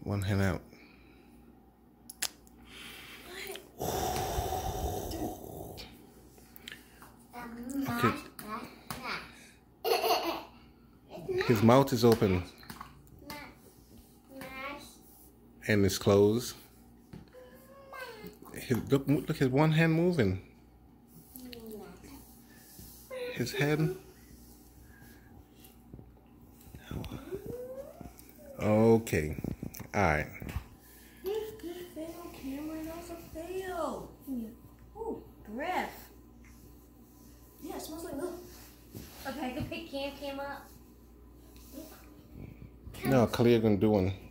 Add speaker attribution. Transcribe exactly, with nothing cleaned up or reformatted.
Speaker 1: one hand out. Okay. His mouth is open and it's closed. His, look, look, his one hand moving. His head. Okay. All right.
Speaker 2: Fail, Cameron. That was a fail. Oh, breath. Yeah, it smells like milk.
Speaker 3: Okay, I can pick Cam Cam up.
Speaker 1: No, Khalil gonna do one.